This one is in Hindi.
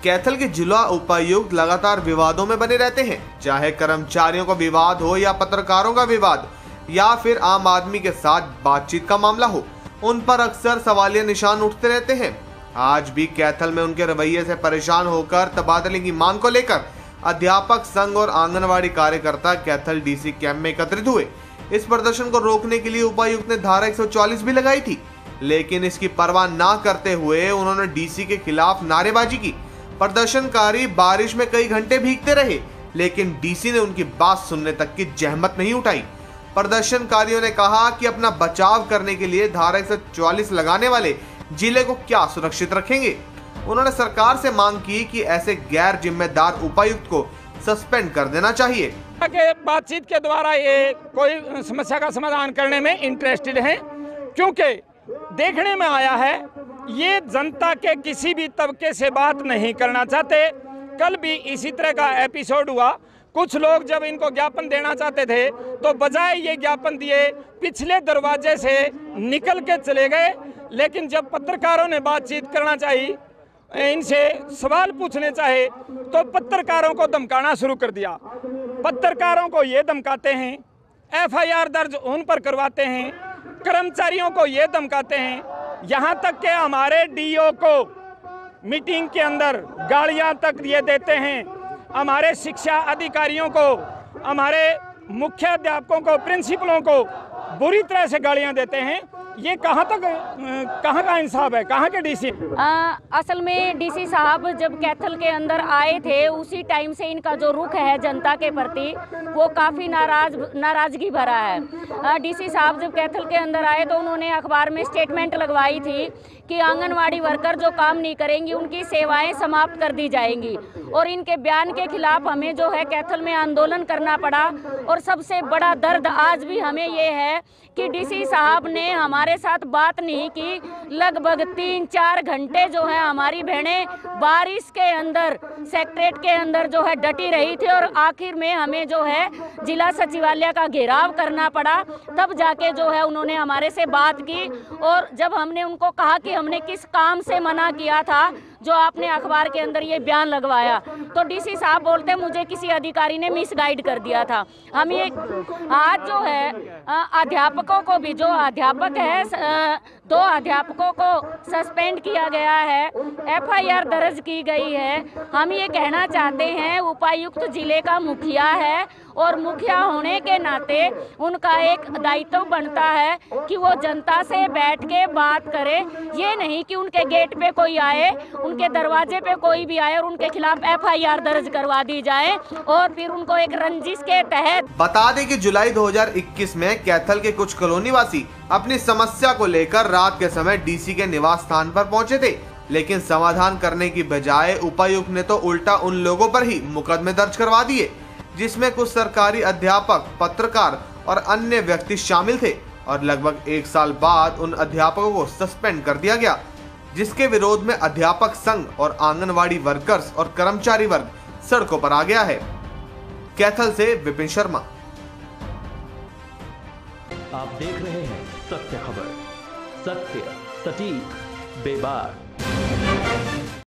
कैथल के जिला उपायुक्त लगातार विवादों में बने रहते हैं, चाहे कर्मचारियों का विवाद हो या पत्रकारों का विवाद या फिर आम आदमी के साथ बातचीत का मामला हो, उन पर अक्सर सवालिया निशान उठते रहते हैं। आज भी कैथल में उनके रवैये से परेशान होकर तबादले की मांग को लेकर अध्यापक संघ और आंगनवाड़ी कार्यकर्ता कैथल डीसी कैंप में एकत्रित हुए। इस प्रदर्शन को रोकने के लिए उपायुक्त ने धारा 144 भी लगाई थी, लेकिन इसकी परवाह ना करते हुए उन्होंने डीसी के खिलाफ नारेबाजी की। प्रदर्शनकारी बारिश में कई घंटे भीगते रहे, लेकिन डीसी ने उनकी बात सुनने तक की जहमत नहीं उठाई। प्रदर्शनकारियों ने कहा कि अपना बचाव करने के लिए धारा 144 लगाने वाले जिले को क्या सुरक्षित रखेंगे। उन्होंने सरकार से मांग की कि ऐसे गैर जिम्मेदार उपायुक्त को सस्पेंड कर देना चाहिए। बातचीत के द्वारा ये कोई समस्या का समाधान करने में इंटरेस्टेड हैं, क्योंकि देखने में आया है ये जनता के किसी भी तबके से बात नहीं करना चाहते। कल भी इसी तरह का एपिसोड हुआ। कुछ लोग जब इनको ज्ञापन देना चाहते थे तो बजाय ये ज्ञापन दिए पिछले दरवाजे से निकल के चले गए। लेकिन जब पत्रकारों ने बातचीत करना चाहिए, इनसे सवाल पूछने चाहे, तो पत्रकारों को धमकाना शुरू कर दिया। पत्रकारों को ये धमकाते हैं, एफआईआर दर्ज उन पर करवाते हैं, कर्मचारियों को ये धमकाते हैं, यहाँ तक कि हमारे डीओ को मीटिंग के अंदर गालियाँ तक ये देते हैं। हमारे शिक्षा अधिकारियों को, हमारे मुख्याध्यापकों को, प्रिंसिपलों को बुरी तरह से गालियाँ देते हैं। ये कहाँ का इंसाफ है, कहाँ के डीसी? असल में डीसी साहब जब कैथल के अंदर आए थे, उसी टाइम से इनका जो रुख है जनता के प्रति वो काफ़ी नाराज़गी भरा है। डीसी साहब जब कैथल के अंदर आए तो उन्होंने अखबार में स्टेटमेंट लगवाई थी कि आंगनवाड़ी वर्कर जो काम नहीं करेंगी उनकी सेवाएं समाप्त कर दी जाएंगी, और इनके बयान के खिलाफ हमें जो है कैथल में आंदोलन करना पड़ा। और सबसे बड़ा दर्द आज भी हमें ये है कि डीसी साहब ने हमारे साथ बात नहीं की। लगभग 3-4 घंटे जो है हमारी बहनें बारिश के अंदर सेक्रेटरीट के अंदर जो है डटी रही थी, और आखिर में हमें जो है जिला सचिवालय का घेराव करना पड़ा। तब जाके जो है उन्होंने हमारे से बात की, और जब हमने उनको कहा कि हमने किस काम से मना किया था जो आपने अखबार के अंदर ये बयान लगवाया, तो डीसी साहब बोलते मुझे किसी अधिकारी ने मिसगाइड कर दिया था। हम ये आज जो है अध्यापकों को भी, जो अध्यापक है 2 अध्यापकों को सस्पेंड किया गया है, एफआईआर दर्ज की गई है। हम ये कहना चाहते हैं उपायुक्त जिले का मुखिया है, और मुखिया होने के नाते उनका एक दायित्व बनता है कि वो जनता से बैठ के बात करे। ये नहीं कि उनके गेट पे कोई आए, उनके दरवाजे पे कोई भी आए और उनके खिलाफ एफआईआर दर्ज करवा दी जाए, और फिर उनको एक रंजिश के तहत। बता दें कि जुलाई 2021 में कैथल के कुछ कॉलोनी वासी अपनी समस्या को लेकर रात के समय डीसी के निवास स्थान पर पहुंचे थे, लेकिन समाधान करने की बजाय उपायुक्त ने तो उल्टा उन लोगों पर ही मुकदमे दर्ज करवा दिए, जिसमें कुछ सरकारी अध्यापक, पत्रकार और अन्य व्यक्ति शामिल थे। और लगभग 1 साल बाद उन अध्यापकों को सस्पेंड कर दिया गया, जिसके विरोध में अध्यापक संघ और आंगनवाड़ी वर्कर्स और कर्मचारी वर्ग सड़कों पर आ गया है। कैथल से विपिन शर्मा। आप देख रहे हैं सत्य खबर, सत्य, सटीक, बेबाक।